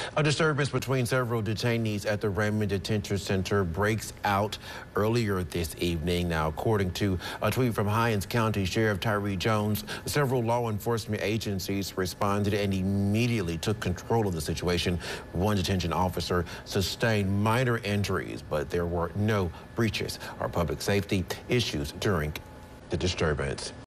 A disturbance between several detainees at the Raymond Detention Center breaks out earlier this evening. Now, according to a tweet from Hinds County Sheriff Tyree Jones, several law enforcement agencies responded and immediately took control of the situation. One detention officer sustained minor injuries, but there were no breaches or public safety issues during the disturbance.